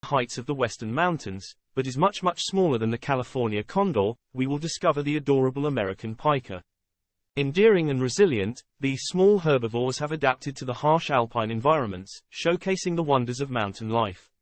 heights of the western mountains, but is much smaller than the California condor, we will discover the adorable American pika. Endearing and resilient, these small herbivores have adapted to the harsh alpine environments, showcasing the wonders of mountain life.